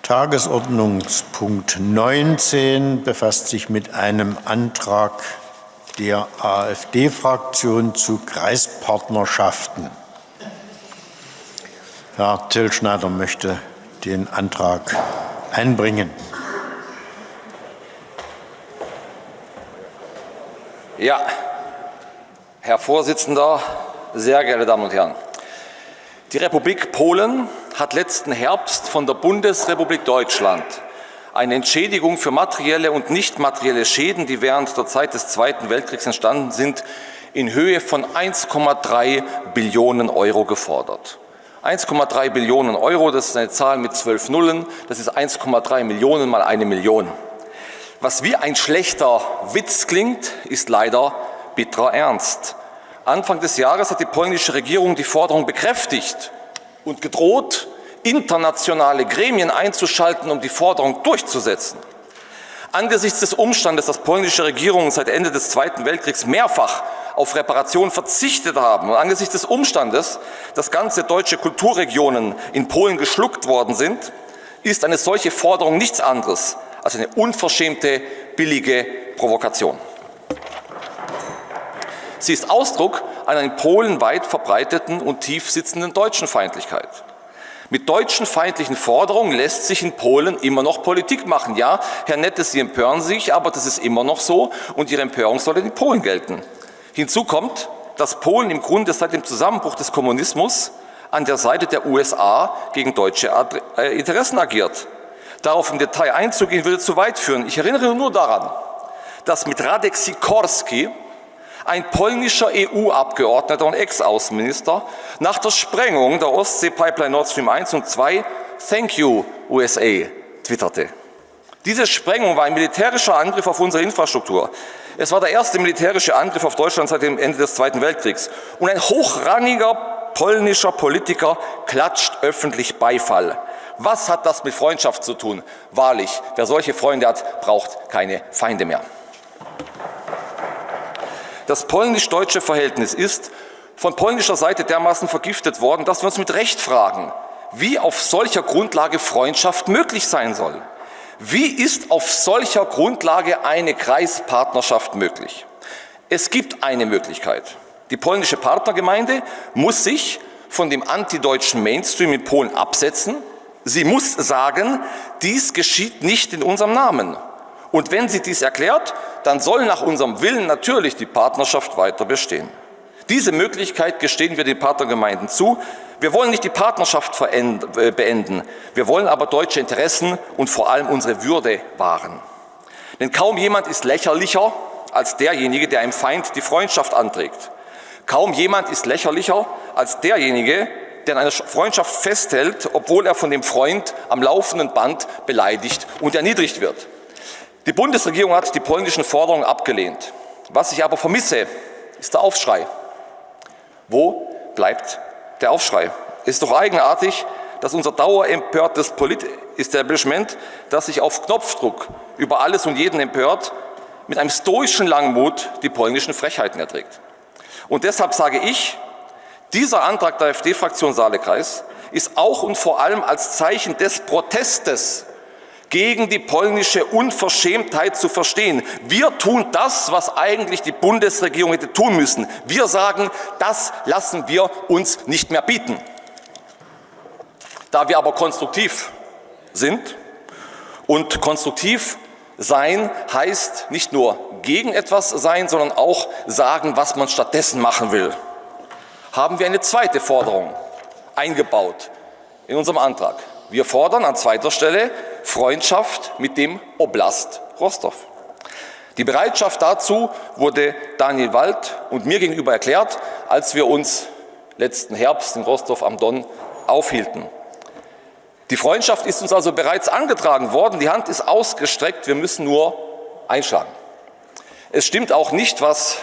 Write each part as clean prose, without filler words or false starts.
Tagesordnungspunkt 19 befasst sich mit einem Antrag der AfD-Fraktion zu Kreispartnerschaften. Herr Tillschneider möchte den Antrag einbringen. Ja, Herr Vorsitzender, sehr geehrte Damen und Herren! Die Republik Polen hat letzten Herbst von der Bundesrepublik Deutschland eine Entschädigung für materielle und nicht materielle Schäden, die während der Zeit des Zweiten Weltkriegs entstanden sind, in Höhe von 1,3 Billionen Euro gefordert. 1,3 Billionen Euro, das ist eine Zahl mit 12 Nullen, das ist 1,3 Millionen mal 1 Million. Was wie ein schlechter Witz klingt, ist leider bitterer Ernst. Anfang des Jahres hat die polnische Regierung die Forderung bekräftigt und gedroht, internationale Gremien einzuschalten, um die Forderung durchzusetzen. Angesichts des Umstandes, dass polnische Regierungen seit Ende des Zweiten Weltkriegs mehrfach auf Reparationen verzichtet haben und angesichts des Umstandes, dass ganze deutsche Kulturregionen in Polen geschluckt worden sind, ist eine solche Forderung nichts anderes als eine unverschämte, billige Provokation. Sie ist Ausdruck einer in Polen weit verbreiteten und tief sitzenden Deutschenfeindlichkeit. Mit deutschenfeindlichen Forderungen lässt sich in Polen immer noch Politik machen. Ja, Herr Nette, Sie empören sich, aber das ist immer noch so und Ihre Empörung soll in Polen gelten. Hinzu kommt, dass Polen im Grunde seit dem Zusammenbruch des Kommunismus an der Seite der USA gegen deutsche Interessen agiert. Darauf im Detail einzugehen, würde zu weit führen. Ich erinnere nur daran, dass mit Radek Sikorski ein polnischer EU-Abgeordneter und Ex-Außenminister nach der Sprengung der Ostsee-Pipeline Nord Stream 1 und 2 "Thank you, USA" twitterte. Diese Sprengung war ein militärischer Angriff auf unsere Infrastruktur. Es war der erste militärische Angriff auf Deutschland seit dem Ende des Zweiten Weltkriegs. Und ein hochrangiger polnischer Politiker klatscht öffentlich Beifall. Was hat das mit Freundschaft zu tun? Wahrlich, wer solche Freunde hat, braucht keine Feinde mehr. Das polnisch-deutsche Verhältnis ist von polnischer Seite dermaßen vergiftet worden, dass wir uns mit Recht fragen, wie auf solcher Grundlage Freundschaft möglich sein soll. Wie ist auf solcher Grundlage eine Kreispartnerschaft möglich? Es gibt eine Möglichkeit. Die polnische Partnergemeinde muss sich von dem antideutschen Mainstream in Polen absetzen. Sie muss sagen, dies geschieht nicht in unserem Namen. Und wenn sie dies erklärt, dann soll nach unserem Willen natürlich die Partnerschaft weiter bestehen. Diese Möglichkeit gestehen wir den Partnergemeinden zu. Wir wollen nicht die Partnerschaft beenden, wir wollen aber deutsche Interessen und vor allem unsere Würde wahren. Denn kaum jemand ist lächerlicher als derjenige, der einem Feind die Freundschaft anträgt. Kaum jemand ist lächerlicher als derjenige, der an einer Freundschaft festhält, obwohl er von dem Freund am laufenden Band beleidigt und erniedrigt wird. Die Bundesregierung hat die polnischen Forderungen abgelehnt. Was ich aber vermisse, ist der Aufschrei. Wo bleibt der Aufschrei? Es ist doch eigenartig, dass unser dauerempörtes Polit-Establishment, das sich auf Knopfdruck über alles und jeden empört, mit einem stoischen Langmut die polnischen Frechheiten erträgt. Und deshalb sage ich, dieser Antrag der AfD-Fraktion Saalekreis ist auch und vor allem als Zeichen des Protestes gegen die polnische Unverschämtheit zu verstehen. Wir tun das, was eigentlich die Bundesregierung hätte tun müssen. Wir sagen, das lassen wir uns nicht mehr bieten. Da wir aber konstruktiv sind und konstruktiv sein heißt nicht nur gegen etwas sein, sondern auch sagen, was man stattdessen machen will, haben wir eine zweite Forderung eingebaut in unserem Antrag. Wir fordern an zweiter Stelle Freundschaft mit dem Oblast Rostow. Die Bereitschaft dazu wurde Daniel Wald und mir gegenüber erklärt, als wir uns letzten Herbst in Rostow am Don aufhielten. Die Freundschaft ist uns also bereits angetragen worden, die Hand ist ausgestreckt, wir müssen nur einschlagen. Es stimmt auch nicht, was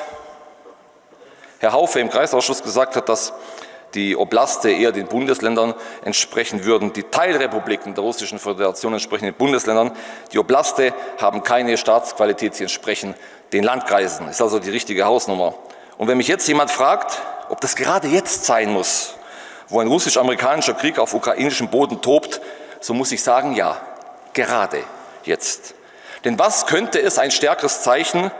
Herr Haufe im Kreisausschuss gesagt hat, dass die Oblaste eher den Bundesländern entsprechen würden. Die Teilrepubliken der Russischen Föderation entsprechen den Bundesländern. Die Oblaste haben keine Staatsqualität, sie entsprechen den Landkreisen. Das ist also die richtige Hausnummer. Und wenn mich jetzt jemand fragt, ob das gerade jetzt sein muss, wo ein russisch-amerikanischer Krieg auf ukrainischem Boden tobt, so muss ich sagen, ja, gerade jetzt. Denn was könnte ein stärkeres Zeichen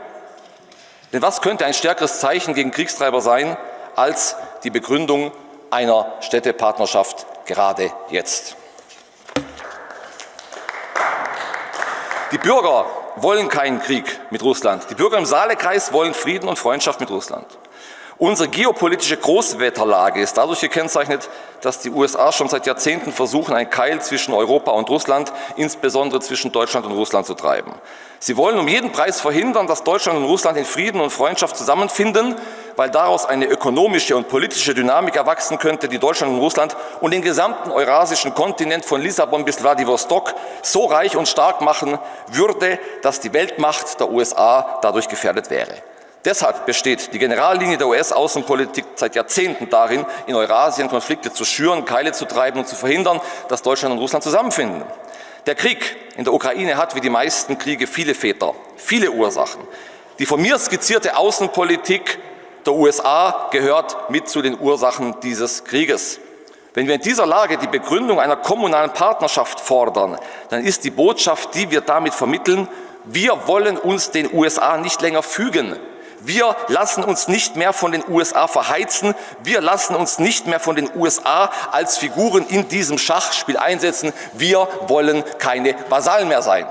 gegen Kriegstreiber sein, als die Begründung einer Städtepartnerschaft gerade jetzt? Die Bürger wollen keinen Krieg mit Russland. Die Bürger im Saalekreis wollen Frieden und Freundschaft mit Russland. Unsere geopolitische Großwetterlage ist dadurch gekennzeichnet, dass die USA schon seit Jahrzehnten versuchen, einen Keil zwischen Europa und Russland, insbesondere zwischen Deutschland und Russland, zu treiben. Sie wollen um jeden Preis verhindern, dass Deutschland und Russland in Frieden und Freundschaft zusammenfinden, weil daraus eine ökonomische und politische Dynamik erwachsen könnte, die Deutschland und Russland und den gesamten eurasischen Kontinent von Lissabon bis Wladiwostok so reich und stark machen würde, dass die Weltmacht der USA dadurch gefährdet wäre. Deshalb besteht die Generallinie der US-Außenpolitik seit Jahrzehnten darin, in Eurasien Konflikte zu schüren, Keile zu treiben und zu verhindern, dass Deutschland und Russland zusammenfinden. Der Krieg in der Ukraine hat wie die meisten Kriege viele Väter, viele Ursachen. Die von mir skizzierte Außenpolitik der USA gehört mit zu den Ursachen dieses Krieges. Wenn wir in dieser Lage die Begründung einer kommunalen Partnerschaft fordern, dann ist die Botschaft, die wir damit vermitteln, wir wollen uns den USA nicht länger fügen. Wir lassen uns nicht mehr von den USA verheizen. Wir lassen uns nicht mehr von den USA als Figuren in diesem Schachspiel einsetzen. Wir wollen keine Vasallen mehr sein.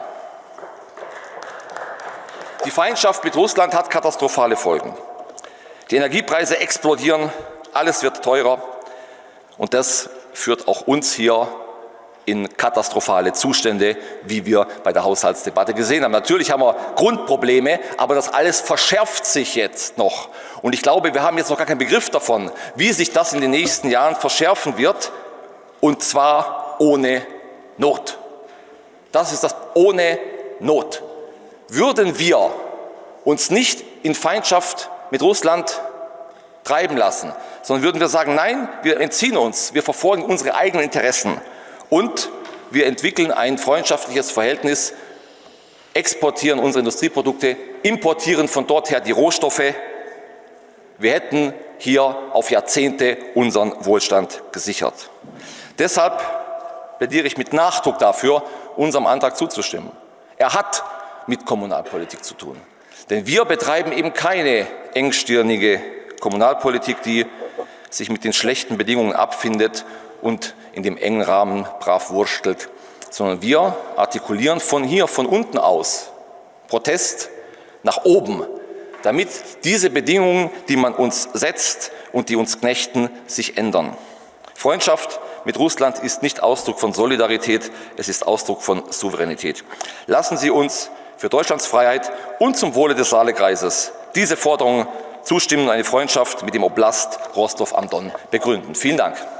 Die Feindschaft mit Russland hat katastrophale Folgen. Die Energiepreise explodieren, alles wird teurer und das führt auch uns hier in katastrophale Zustände, wie wir bei der Haushaltsdebatte gesehen haben. Natürlich haben wir Grundprobleme, aber das alles verschärft sich jetzt noch. Und ich glaube, wir haben jetzt noch gar keinen Begriff davon, wie sich das in den nächsten Jahren verschärfen wird, und zwar ohne Not. Das ist das ohne Not. Würden wir uns nicht in Feindschaft mit Russland treiben lassen, sondern würden wir sagen, nein, wir entziehen uns, wir verfolgen unsere eigenen Interessen. Und wir entwickeln ein freundschaftliches Verhältnis, exportieren unsere Industrieprodukte, importieren von dort her die Rohstoffe. Wir hätten hier auf Jahrzehnte unseren Wohlstand gesichert. Deshalb plädiere ich mit Nachdruck dafür, unserem Antrag zuzustimmen. Er hat mit Kommunalpolitik zu tun. Denn wir betreiben eben keine engstirnige Kommunalpolitik, die sich mit den schlechten Bedingungen abfindet und in dem engen Rahmen brav wurstelt, sondern wir artikulieren von hier, von unten aus, Protest nach oben, damit diese Bedingungen, die man uns setzt und die uns knechten, sich ändern. Freundschaft mit Russland ist nicht Ausdruck von Solidarität, es ist Ausdruck von Souveränität. Lassen Sie uns für Deutschlands Freiheit und zum Wohle des Saalekreises diese Forderung zustimmen und eine Freundschaft mit dem Oblast Rostov am Don begründen. Vielen Dank.